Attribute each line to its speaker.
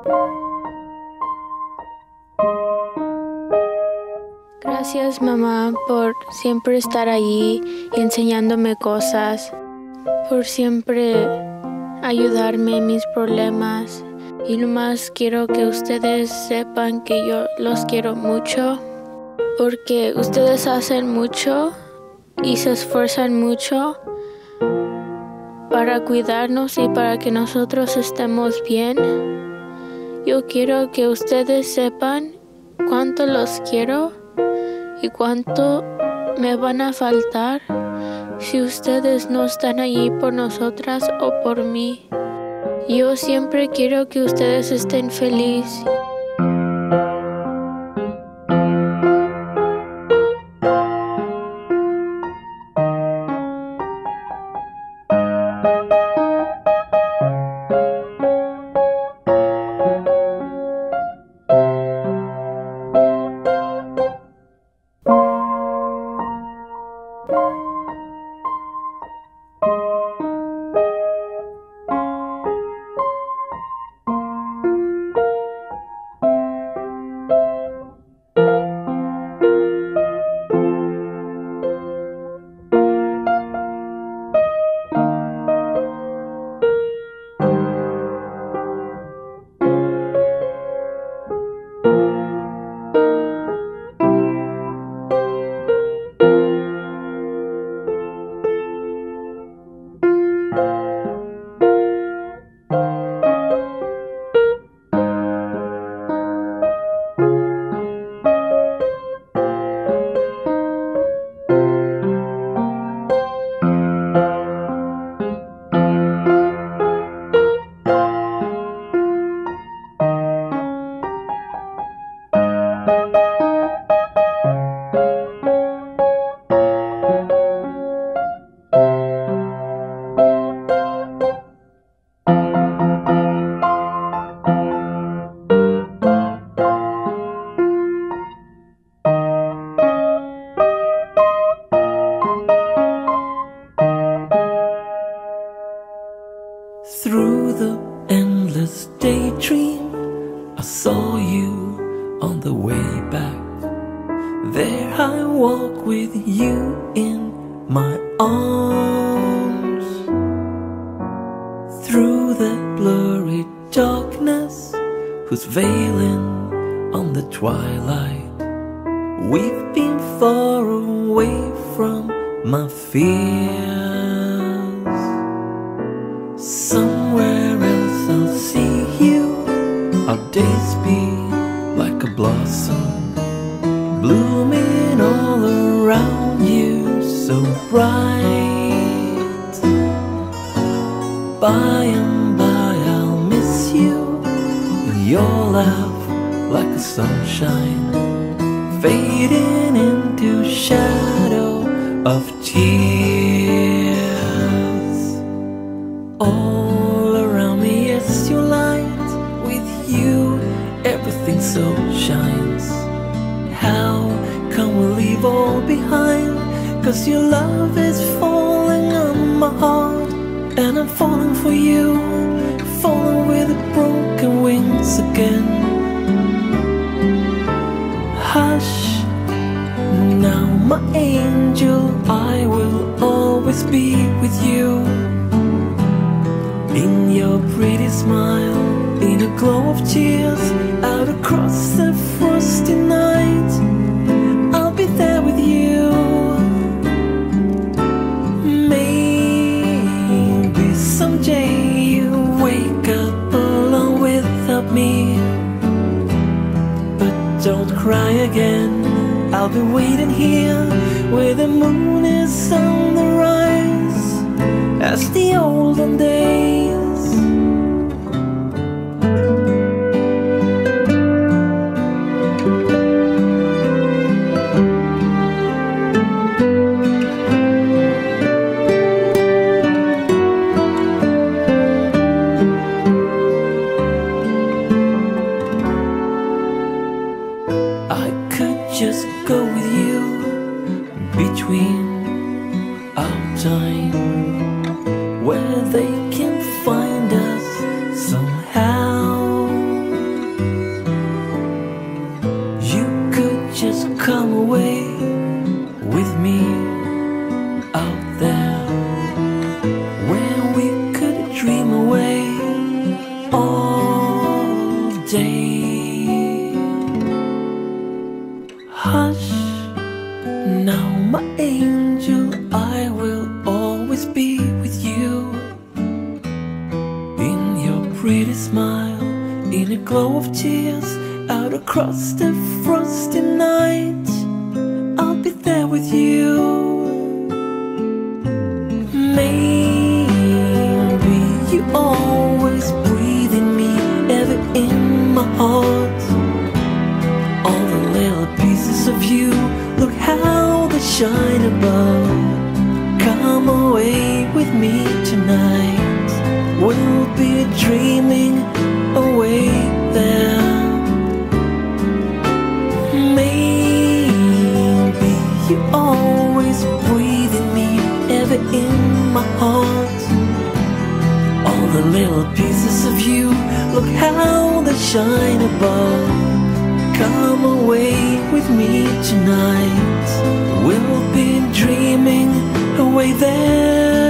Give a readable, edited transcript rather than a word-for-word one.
Speaker 1: Gracias, mamá, por siempre estar allí y enseñándome cosas, por siempre ayudarme en mis problemas. Y nomás quiero que ustedes sepan que yo los quiero mucho, porque ustedes hacen mucho y se esfuerzan mucho para cuidarnos y para que nosotros estemos bien. Yo quiero que ustedes sepan cuánto los quiero y cuánto me van a faltar si ustedes no están allí por nosotras o por mí. Yo siempre quiero que ustedes estén felices.
Speaker 2: Through the endless daydream, I saw you on the way back. There I walk with you in my arms. Through the blurry darkness, who's veiling on the twilight, we've been far away from my fears. Somewhere else I'll see you, our days be like a blossom, blooming all around you, so bright. By and by I'll miss you, and your laugh like a sunshine, fading into shadow of tears. All around me is your light, with you everything so shines. How can we leave all behind? 'Cause your love is falling on my heart, and I'm falling for you, falling with broken wings again. Hush, now my angel, I will always be with you. In your pretty smile, in a glow of tears, out across the frosty night, I'll be there with you. Maybe someday you wake up alone without me, but don't cry again, I'll be waiting here where the moon is on the rise, as the olden days. I could just go with you between our time, where they can find us somehow. flow of tears out across the frosty night. I'll be there with you. Maybe you always breathe in me, ever in my heart. All the little pieces of you, look how they shine above. Come away with me tonight. We'll be dreaming away there. Maybe you always breathe in me, ever in my heart. All the little pieces of you, look how they shine above. Come away with me tonight. We'll be dreaming away there.